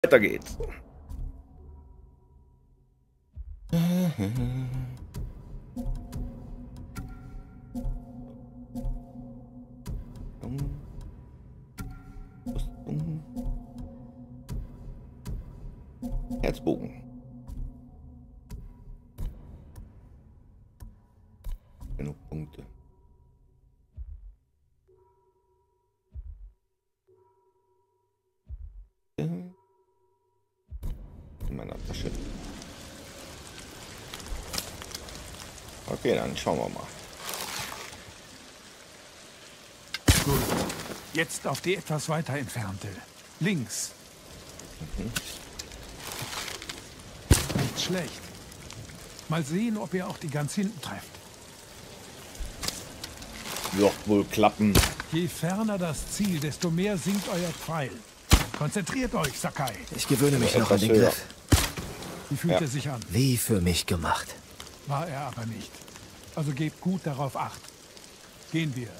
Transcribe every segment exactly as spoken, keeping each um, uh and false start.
Weiter geht's. Herzbogen. Genug Punkte. In meiner Tasche. Okay, dann schauen wir mal. Gut. Jetzt auf die etwas weiter entfernte. Links. Mhm. Nicht schlecht. Mal sehen, ob ihr auch die ganz hinten trefft. Wird wohl klappen. Je ferner das Ziel, desto mehr sinkt euer Pfeil. Konzentriert euch, Sakai. Ich gewöhne mich Ja, noch an den etwas höher. Griff. Wie fühlt Ja. er sich an? Wie für mich gemacht. War er aber nicht. Also gebt gut darauf Acht. Gehen wir.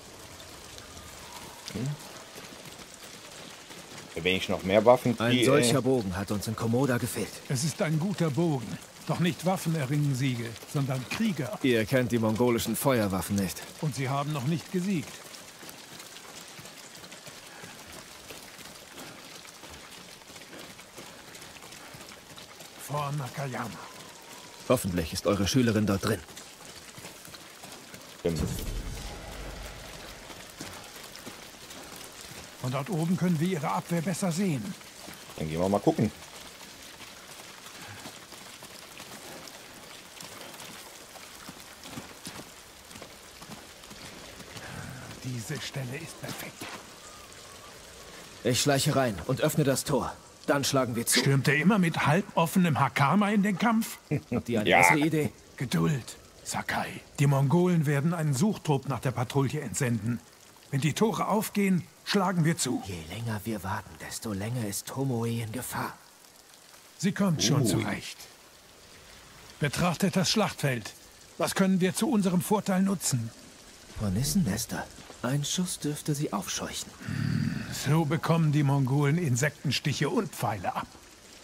Wenn ich noch mehr Waffen Ein kriege. solcher Bogen hat uns in Komoda gefehlt. Es ist ein guter Bogen. Doch nicht Waffen erringen Siege, sondern Krieger. Ihr kennt die mongolischen Feuerwaffen nicht. Und sie haben noch nicht gesiegt. Vor Nakayama. Hoffentlich ist eure Schülerin dort drin. Stimmt. Von dort oben können wir ihre Abwehr besser sehen. Dann gehen wir mal gucken. Diese Stelle ist perfekt. Ich schleiche rein und öffne das Tor. Dann schlagen wir zu. Stürmt er immer mit halboffenem Hakama in den Kampf? Habt ihr eine Ja. bessere Idee? Geduld, Sakai. Die Mongolen werden einen Suchtrupp nach der Patrouille entsenden. Wenn die Tore aufgehen, schlagen wir zu. Je länger wir warten, desto länger ist Tomoe in Gefahr. Sie kommt schon Ui. zurecht. Betrachtet das Schlachtfeld. Was können wir zu unserem Vorteil nutzen? Hornissennester. Ein Schuss dürfte sie aufscheuchen. So bekommen die Mongolen Insektenstiche und Pfeile ab.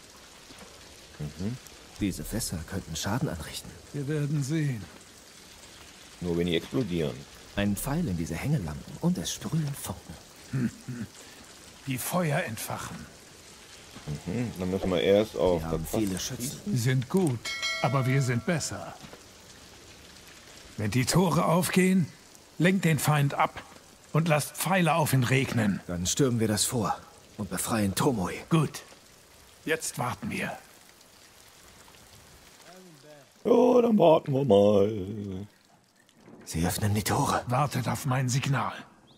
Diese Fässer könnten Schaden anrichten. Wir werden sehen. Nur wenn die explodieren. Ein Pfeil in diese Hängelampen und es sprühen Funken. Die Feuer entfachen. Hm, dann müssen wir erst auf Wir haben das viele Fass Schützen. Sie sind gut, aber wir sind besser. Wenn die Tore aufgehen, lenkt den Feind ab und lasst Pfeile auf ihn regnen. Dann stürmen wir das vor und befreien Tomoe. Gut. Jetzt warten wir. Ja, dann warten wir mal. Sie öffnen die Tore. Wartet auf mein Signal.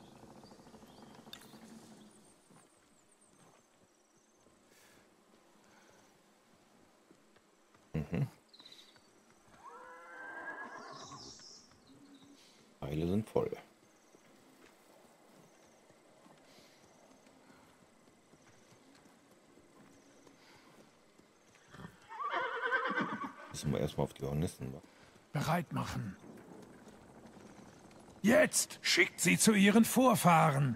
Pfeile sind voll. Müssen wir erstmal auf die Hornissen. Bereit machen. Jetzt schickt sie zu ihren Vorfahren.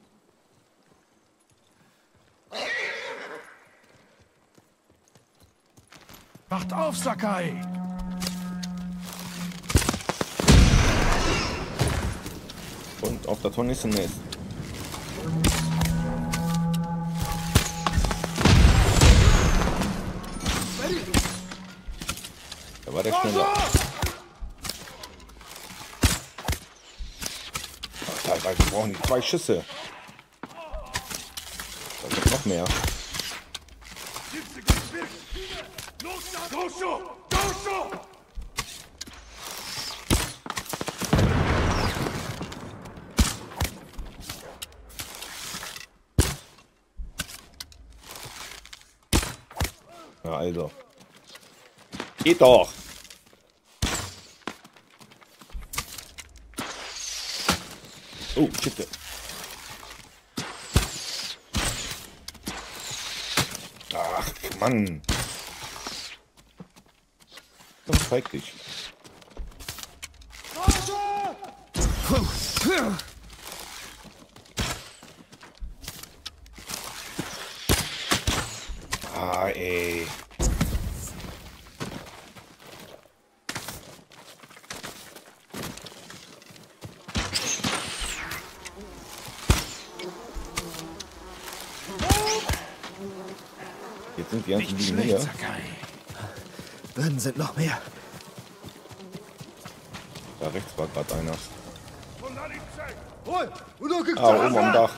Wacht auf, Sakai! Und auf das Hornissennest. Da war der schneller. Ach, teilweise brauchen die zwei Schüsse. Da wird noch mehr. Ja, also. Geht doch. Oh, shit. Ach, Mann. Dann zeig dich. Ah, ey. Jetzt sind die ganzen Nicht Liegen schlecht, hier. Sakai. Drinnen sind noch mehr. Da rechts war gerade einer. Ой, өнөөдөр Ah, oben am Dach.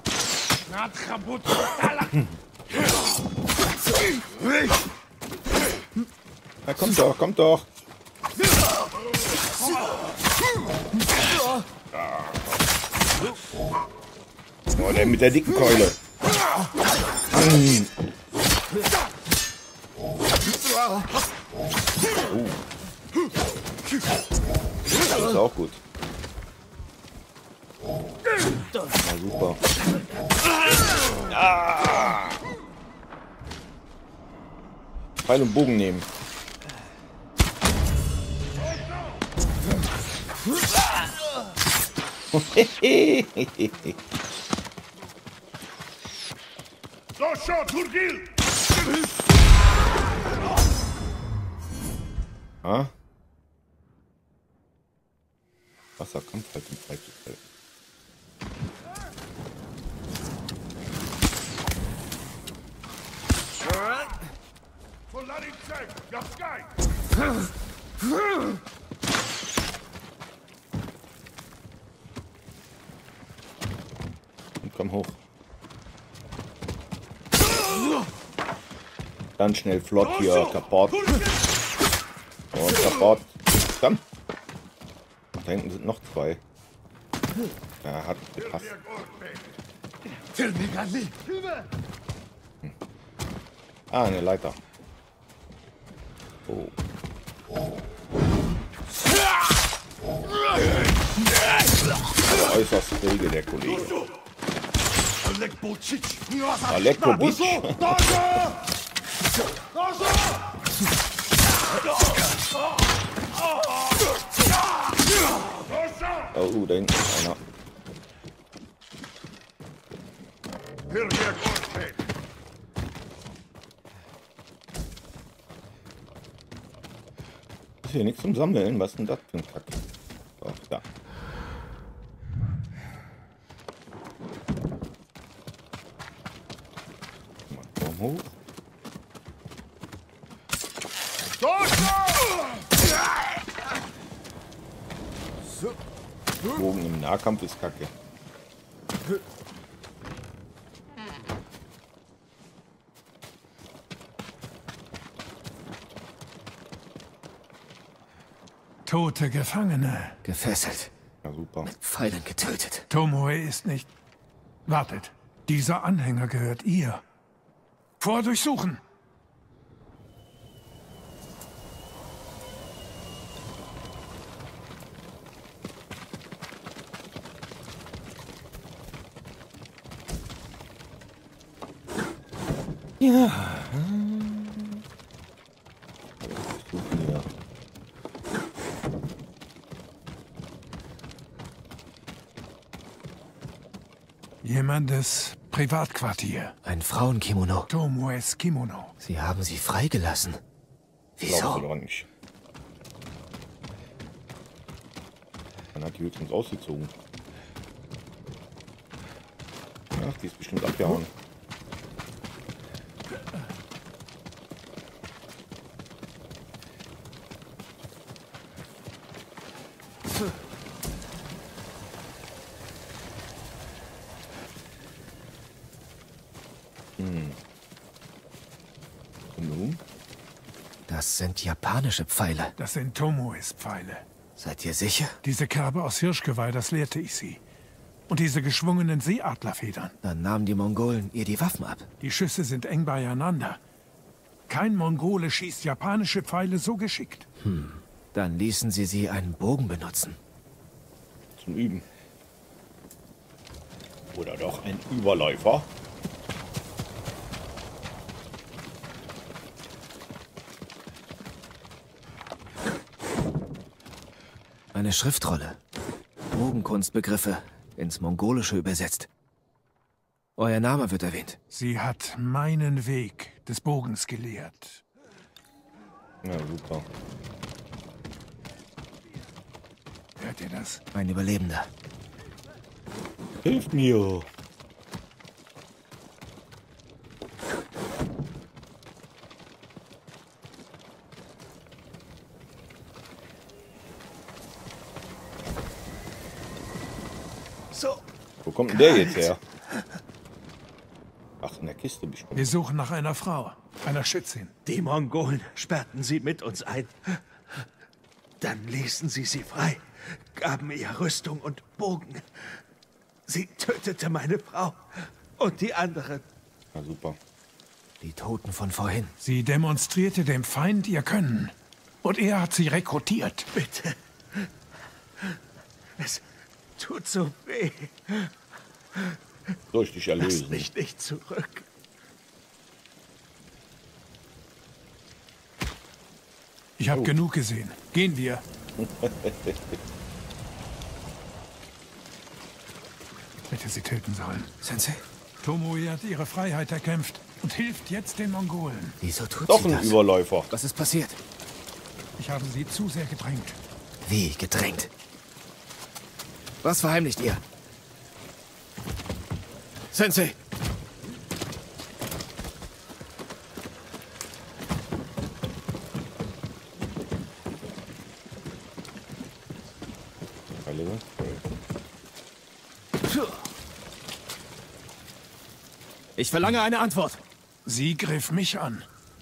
Na, kommt doch, kommt doch. Oh, der mit der dicken Keule. Mann. Oh. Das ist auch gut. Na super. Ah. Pfeil und Bogen nehmen. Ah? Wasserkampf halt im Zeitfeld. Und komm hoch. Ganz schnell flott hier kaputt. Und kaputt. Komm. Da hinten sind noch zwei. Ja, hat gepasst. Hm. Ah, eine Leiter. Oh. Aber äußerst rege der Kollege. Alekobitsch. Oh, da hinten ist einer. Ist hier nichts zum Sammeln? Was ist denn das für ein Kack? Oh, da. Mal komm hoch. Bogen im Nahkampf ist kacke. Tote Gefangene. Gefesselt. Ja, super. Pfeilen getötet. Tomoe ist nicht... Wartet. Dieser Anhänger gehört ihr. Vordurchsuchen. Ja. Suchen hier. Jemandes Privatquartier. Ein Frauenkimono. Tomoes Kimono. Sie haben sie freigelassen. Glaubst du Wieso? doch nicht. Man hat die höchstens ausgezogen. Ach, die ist bestimmt abgehauen. Hm. Und nun? Das sind japanische Pfeile. Das sind Tomoes Pfeile. Seid ihr sicher? Diese Kerbe aus Hirschgeweih, das lehrte ich sie. Und diese geschwungenen Seeadlerfedern. Dann nahmen die Mongolen ihr die Waffen ab. Die Schüsse sind eng beieinander. Kein Mongole schießt japanische Pfeile so geschickt. Hm. Dann ließen sie sie einen Bogen benutzen. Zum Üben. Oder doch ein Überläufer? Eine Schriftrolle. Bogenkunstbegriffe ins Mongolische übersetzt. Euer Name wird erwähnt. Sie hat meinen Weg des Bogens gelehrt. Ja, super. Hört ihr das? Ein Überlebender. Hilf mir! So. Wo kommt denn der jetzt her? Ach, in der Kiste bestimmt. Wir suchen nach einer Frau, einer Schützin. Die Mongolen sperrten sie mit uns ein. Dann ließen sie sie frei, gaben ihr Rüstung und Bogen. Sie tötete meine Frau und die anderen. Na super. Die Toten von vorhin. Sie demonstrierte dem Feind ihr Können. Und er hat sie rekrutiert. Bitte. Es tut so weh. Soll ich dich Lass erlösen? mich nicht zurück. Ich habe genug gesehen. Gehen wir. Hätte sie töten sollen. Sensei, Tomoe hat ihre Freiheit erkämpft und hilft jetzt den Mongolen. wieso tut Doch sie ein das? Überläufer. Was ist passiert? Ich habe sie zu sehr gedrängt. Wie gedrängt? Was verheimlicht ihr? Sensei! Alle. Ich verlange eine Antwort. Sie griff mich an.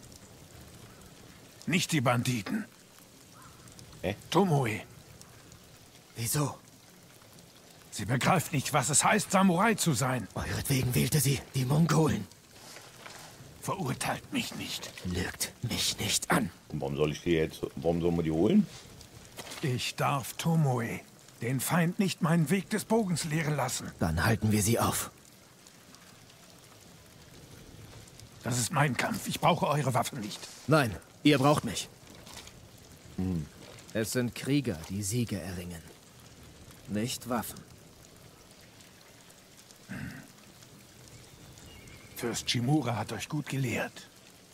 Nicht die Banditen. Hä? Tomoe. Wieso? Sie begreift nicht, was es heißt, Samurai zu sein. Euretwegen wählte sie die Mongolen. Verurteilt mich nicht. Lügt mich nicht an. Und warum soll ich die jetzt, warum sollen wir die holen? Ich darf Tomoe, den Feind, nicht meinen Weg des Bogens lehren lassen. Dann halten wir sie auf. Das ist mein Kampf. Ich brauche eure Waffen nicht. Nein, ihr braucht mich. Es sind Krieger, die Siege erringen. Nicht Waffen. Fürst Shimura hat euch gut gelehrt.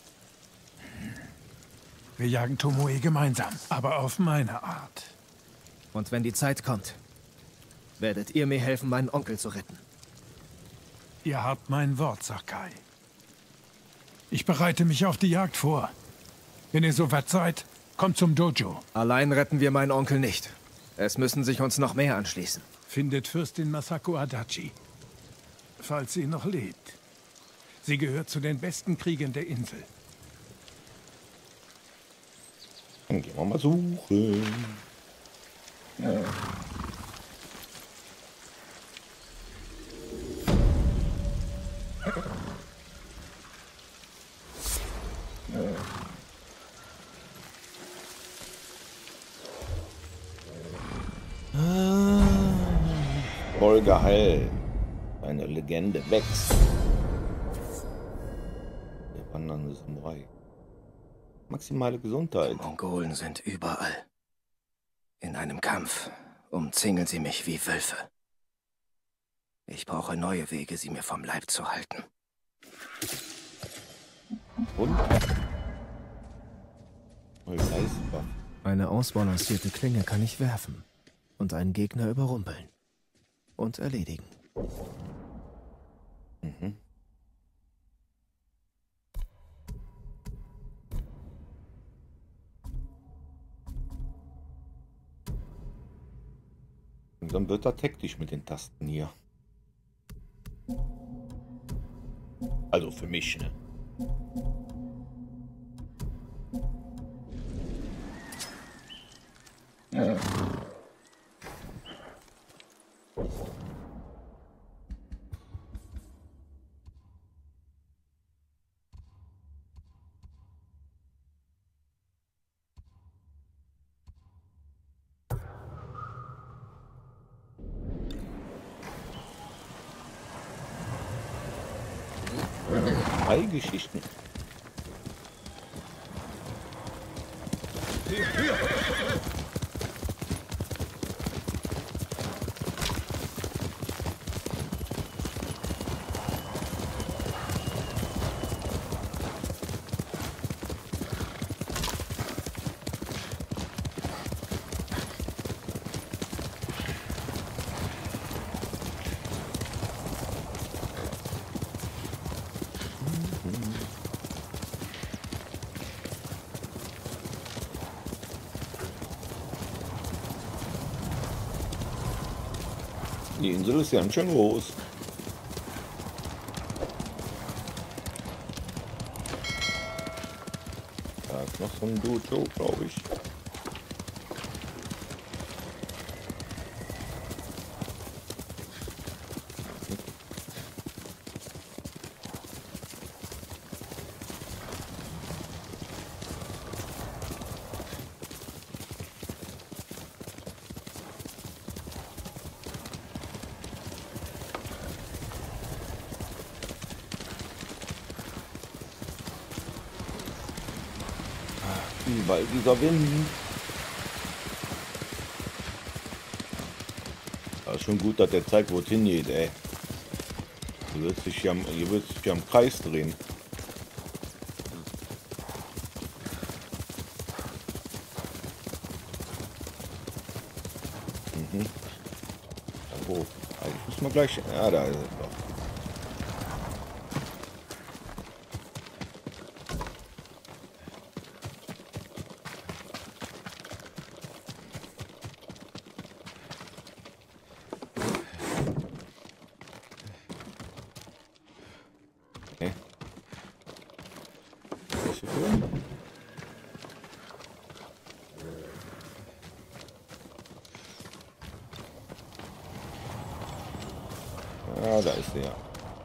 Wir jagen Tomoe gemeinsam, aber auf meine Art. Und wenn die Zeit kommt, werdet ihr mir helfen, meinen Onkel zu retten. Ihr habt mein Wort, Sakai. Ich bereite mich auf die Jagd vor. Wenn ihr soweit seid, kommt zum Dojo. Allein retten wir meinen Onkel nicht. Es müssen sich uns noch mehr anschließen. Findet Fürstin Masako Adachi, falls sie noch lebt. Sie gehört zu den besten Kriegern der Insel. Dann gehen wir mal suchen. Ja. Holger Heil. Eine Legende wächst. Der wandernde Samurai. Maximale Gesundheit. Die Mongolen sind überall. In einem Kampf umzingeln sie mich wie Wölfe. Ich brauche neue Wege, sie mir vom Leib zu halten. Und? Neues Eisbach. Eine ausbalancierte Klinge kann ich werfen und einen Gegner überrumpeln und erledigen. Mhm. Und dann wird er taktisch mit den Tasten hier. Also für mich, ne? Ja. Drei Geschichten. Die Insel ist ganz schön groß. Da ist noch so ein Dojo, glaube ich. Weil dieser Wind. Das ist schon gut, dass der zeigt, wo es hingeht, ey. Hier wird sich ja, hier wird sich ja im Kreis drehen. Mhm. Wo? Eigentlich muss man gleich. Ja, da ist es doch. Ah, da ist er.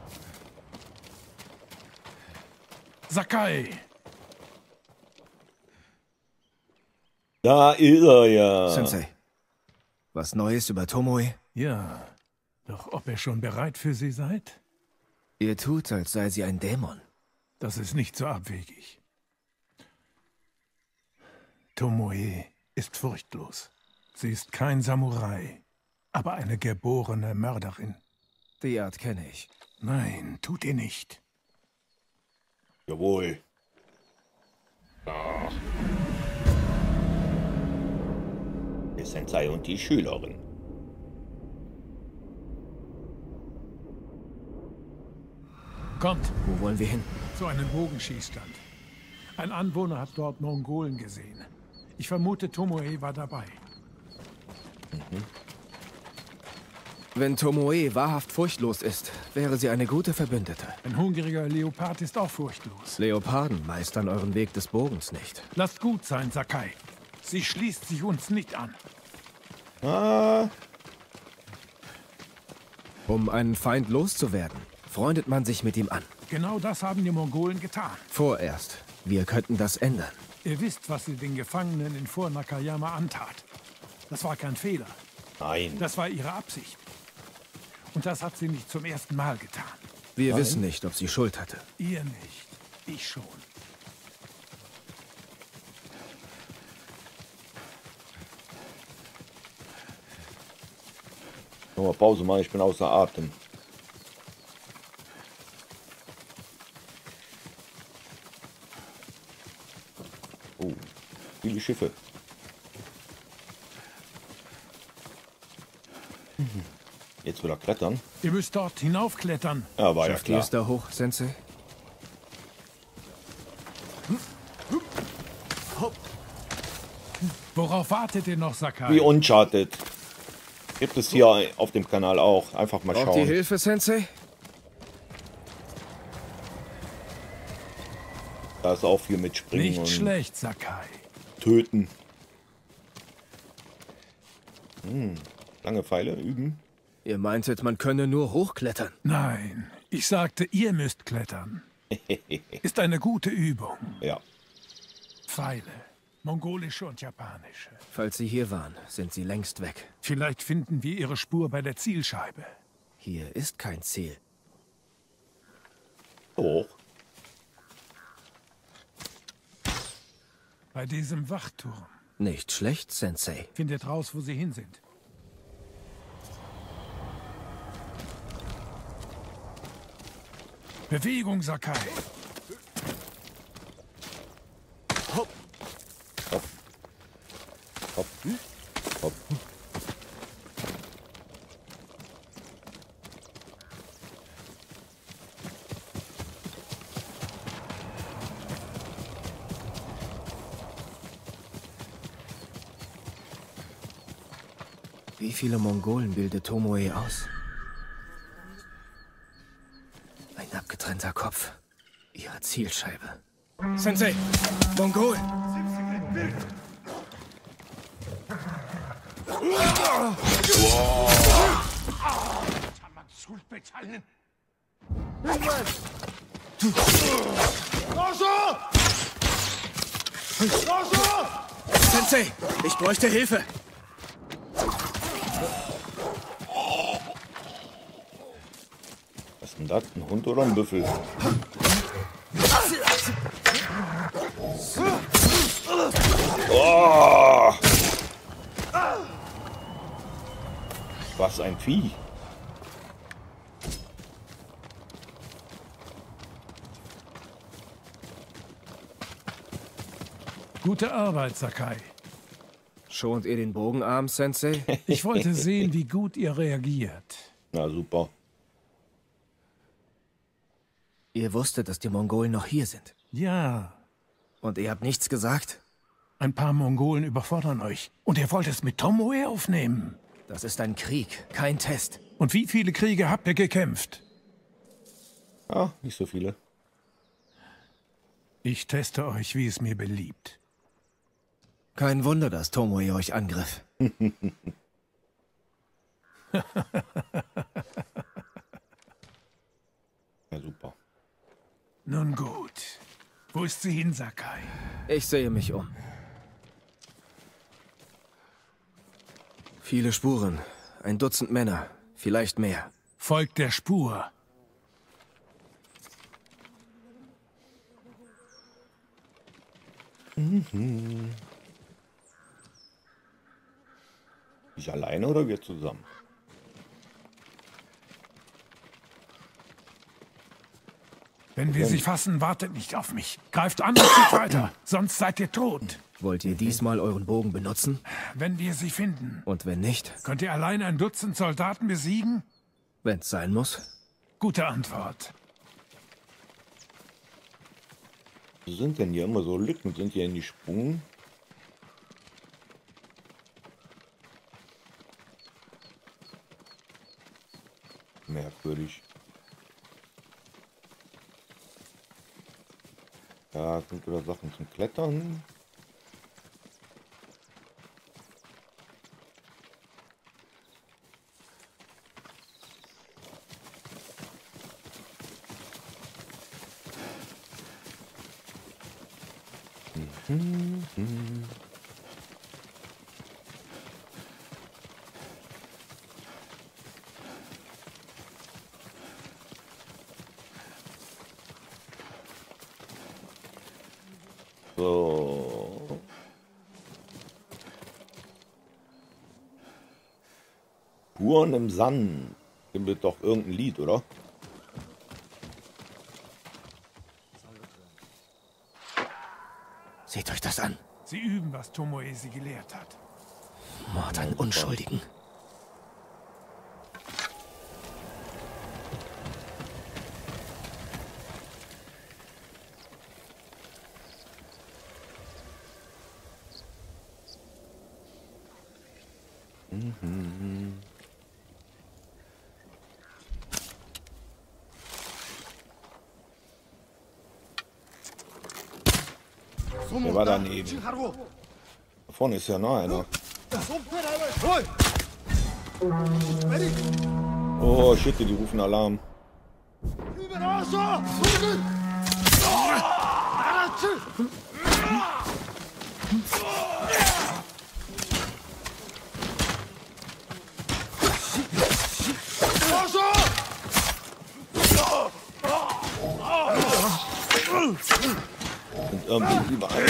Sakai! Da ist er ja. Sensei, was Neues über Tomoe? Ja, doch ob ihr schon bereit für sie seid? Ihr tut, als sei sie ein Dämon. Das ist nicht so abwegig. Tomoe ist furchtlos. Sie ist kein Samurai, aber eine geborene Mörderin. Die Art kenne ich. Nein, tut ihr nicht. Jawohl. Ah. Der Sensei und die Schülerin. Kommt, Wo wollen wir hin? zu einem Bogenschießstand. Ein Anwohner hat dort Mongolen gesehen. Ich vermute, Tomoe war dabei. Mhm. Wenn Tomoe wahrhaft furchtlos ist, wäre sie eine gute Verbündete. Ein hungriger Leopard ist auch furchtlos. Leoparden meistern euren Weg des Bogens nicht. Lasst gut sein, Sakai. Sie schließt sich uns nicht an. Ah. Um einen Feind loszuwerden, freundet man sich mit ihm an. Genau das haben die Mongolen getan. Vorerst. Wir könnten das ändern. Ihr wisst, was sie den Gefangenen in Fort Nakayama antat. Das war kein Fehler. Nein. Das war ihre Absicht. Und das hat sie nicht zum ersten Mal getan. Wir Nein. wissen nicht, ob sie Schuld hatte. Ihr nicht. Ich schon. Mal Pause machen, ich bin außer Atem. Oh, viele Schiffe. Jetzt will er klettern. Ihr müsst dort hinaufklettern. Ja, war ja Schafft ihr klar. es da hoch, Sensei? Worauf wartet ihr noch, Sakai? Wie Uncharted. Gibt es hier auf dem Kanal auch. Einfach mal Braucht ihr schauen. Hilfe, Sensei? Da ist auch viel mit Springen Nicht und schlecht, Sakai. Töten. Hm. Lange Pfeile üben. Ihr meintet, man könne nur hochklettern. Nein, ich sagte, ihr müsst klettern. Ist eine gute Übung. Ja. Pfeile, mongolische und japanische. Falls sie hier waren, sind sie längst weg. Vielleicht finden wir ihre Spur bei der Zielscheibe. Hier ist kein Ziel. Hoch. Bei diesem Wachturm. Nicht schlecht, Sensei. Findet raus, wo sie hin sind. Bewegung, Sakai. Hopp. Hopp. Hopp. Wie viele Mongolen bildet Tomoe aus? Ein abgetrennter Kopf. Ihre Zielscheibe. Sensei! Mongol! Sensei! Ich bräuchte Hilfe! Was ist denn das? Ein Hund oder ein Büffel? Oh! Was ein Vieh! Gute Arbeit, Sakai. Schont ihr den Bogenarm, Sensei? Ich wollte sehen, wie gut ihr reagiert. Na super. Ihr wusstet, dass die Mongolen noch hier sind. Ja, Und ihr habt nichts gesagt? ein paar Mongolen überfordern euch. Und ihr wollt es mit Tomoe aufnehmen. Das ist ein Krieg, kein Test. Und wie viele Kriege habt ihr gekämpft? Ah, nicht so viele. Ich teste euch, wie es mir beliebt. Kein Wunder, dass Tomoe euch angriff. Ja, super. Nun gut. Wo ist sie hin, Sakai? Ich sehe mich um. Viele Spuren. Ein Dutzend Männer. Vielleicht mehr. Folgt der Spur. Mhm. Ich alleine oder wir zusammen? Wenn wir sie fassen, wartet nicht auf mich. Greift an und zieht weiter, sonst seid ihr tot. Wollt ihr diesmal euren Bogen benutzen? Wenn wir sie finden. Und wenn nicht? Könnt ihr allein ein Dutzend Soldaten besiegen? Wenn's sein muss. Gute Antwort. Wo sind denn hier immer so Lücken? Sind hier in die Sprung? Merkwürdig. Da sind wieder Sachen zum Klettern. Mhm. Mhm. So. Spuren im Sand. Gibt doch irgendein Lied, oder? Seht euch das an. Sie üben, was Tomoe sie gelehrt hat. Mord an Unschuldigen. Mhm. Der war daneben. Da vorne ist ja noch einer. Oh shit, die rufen Alarm. Sind irgendwie überall.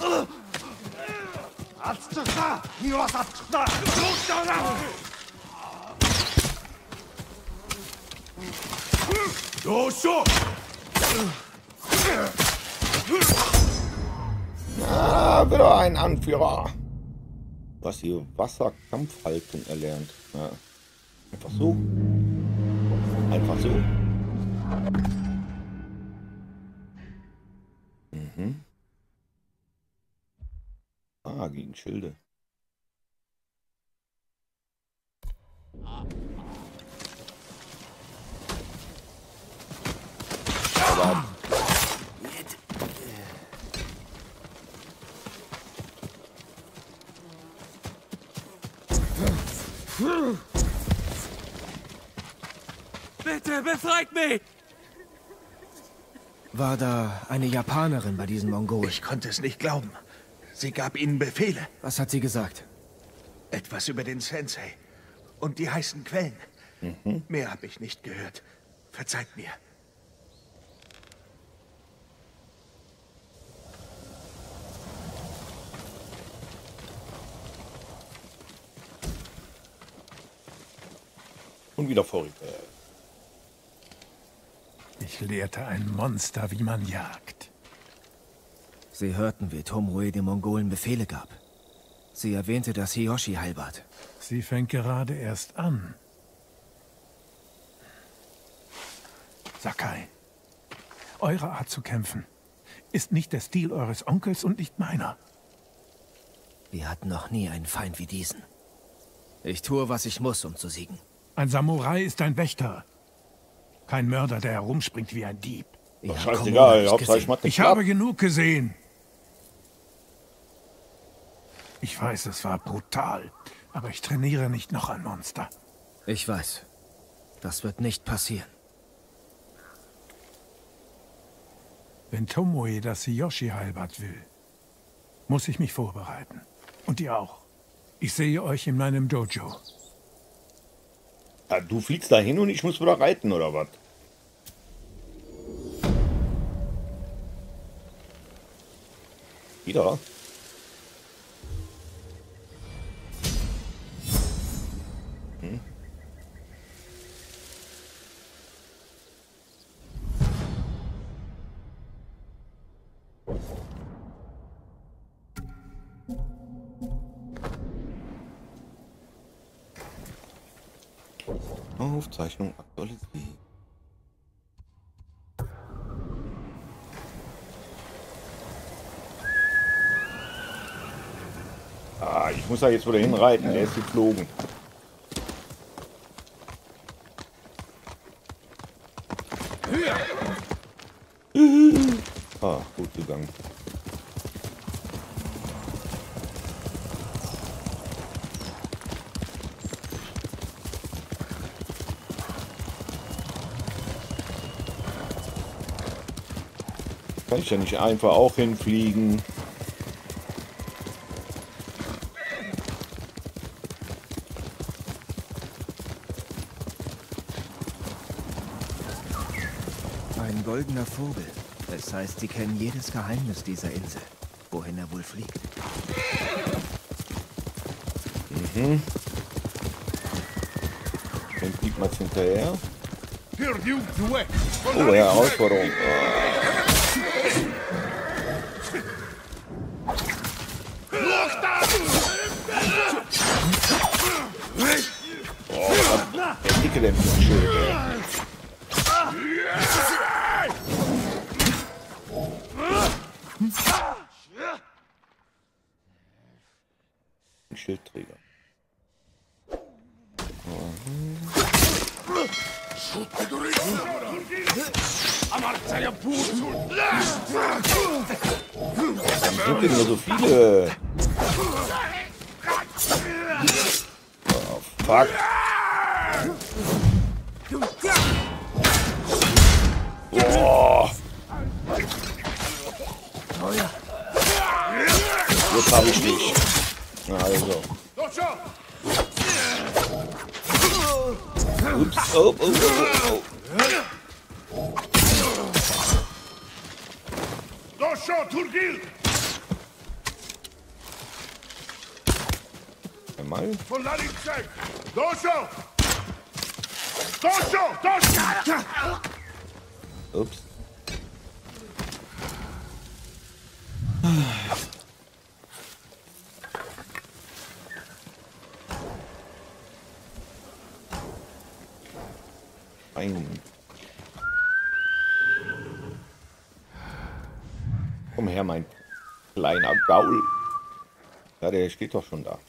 Ah, wieder ein Anführer. Was hier Wasserkampfhaltung erlernt. Ja. Einfach so. Einfach so. Mhm. Ah, gegen Schilde. Bitte befreit mich! War da eine Japanerin bei diesen Mongolen? Ich konnte es nicht glauben. Sie gab ihnen Befehle. Was hat sie gesagt? Etwas über den Sensei und die heißen Quellen. Mhm. Mehr habe ich nicht gehört. Verzeiht mir. Und wieder vorrüber. Ich lehrte ein Monster, wie man jagt. Sie hörten, wie Tomoe den Mongolen Befehle gab. Sie erwähnte das Hiyoshi-Heilbad. Sie fängt gerade erst an. Sakai, eure Art zu kämpfen ist nicht der Stil eures Onkels und nicht meiner. Wir hatten noch nie einen Feind wie diesen. Ich tue, was ich muss, um zu siegen. Ein Samurai ist ein Wächter. Kein Mörder, der herumspringt wie ein Dieb. Ihr habt Scheißegal, Komodo Hauptsache ich gesehen. mach den Ich habe genug gesehen. Ich weiß, es war brutal, aber ich trainiere nicht noch ein Monster. Ich weiß. Das wird nicht passieren. Wenn Tomoe das Hiyoshi-Heilbad will, muss ich mich vorbereiten. Und ihr auch. Ich sehe euch in meinem Dojo. Ja, du fliegst da hin und ich muss wieder reiten, oder was? Wieder? Hm. Aufzeichnung aktualisieren. Ah, ich muss da jetzt wieder hinreiten, der ist geflogen. Ah, gut gegangen. Kann ich ja nicht einfach auch hinfliegen. Ein goldener Vogel. Es heißt, sie kennen jedes Geheimnis dieser Insel. Wohin er wohl fliegt. Mhm. Dann fliegt man hinterher. Oh, Herausforderung. Oh, was der Dicke denn für ein Schild, ey. Ein Schildträger. Warum sind denn nur so viele? Oh, fuck. Oh. Jetzt habe ich dich. Na also. Ups, oh, oh, oh, oh. Einmal. Ups. Ein. Komm her, mein kleiner Gaul. Ja, der steht doch schon da.